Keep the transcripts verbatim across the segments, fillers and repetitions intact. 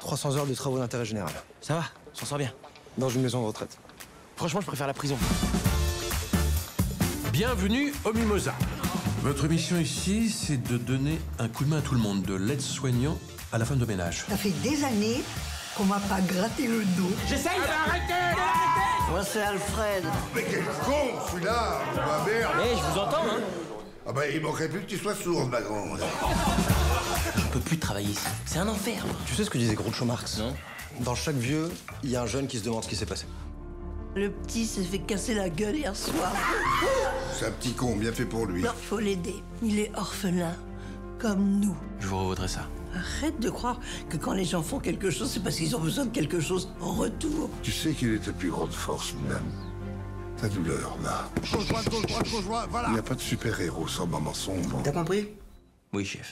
trois cents heures de travaux d'intérêt général. Ça va, on s'en sort bien. Dans une maison de retraite. Franchement, je préfère la prison. Bienvenue au Mimosa. Votre mission ici, c'est de donner un coup de main à tout le monde, de l'aide-soignant à la femme de ménage. Ça fait des années qu'on m'a pas gratté le dos. J'essaye Ah bah arrêtez, arrêtez. Moi, c'est Alfred. Mais quel con, celui-là! Bah merde! Eh, je vous entends, hein. Ah bah il manquerait plus que tu sois sourde, ma grande. Je peux plus travailler ici. C'est un enfer. Tu sais ce que disait Groucho Marx? Non. Dans chaque vieux, il y a un jeune qui se demande ce qui s'est passé. Le petit s'est fait casser la gueule hier soir. C'est un petit con, bien fait pour lui. Non, faut l'aider. Il est orphelin, comme nous. Je vous revaudrai ça. Arrête de croire que quand les gens font quelque chose, c'est parce qu'ils ont besoin de quelque chose en retour. Tu sais quelle est ta plus grande force, madame? Ta douleur, là. Gauche, droite, gauche, droite, gauche, droite, voilà. Il n'y a pas de super-héros sans moment sombre. T'as compris? Oui, chef.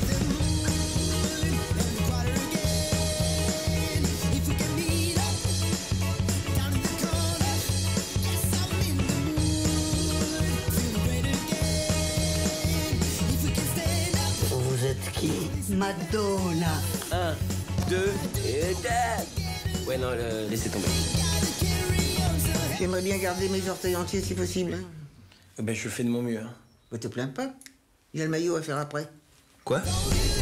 Vous êtes qui? Madonna. Un, deux, et deux. Ouais, non, le... laissez tomber. J'aimerais bien garder mes orteils entiers si possible. Hein. Eh ben, je fais de mon mieux. Hein. Mais te plains pas. Il y a le maillot à faire après. Quoi?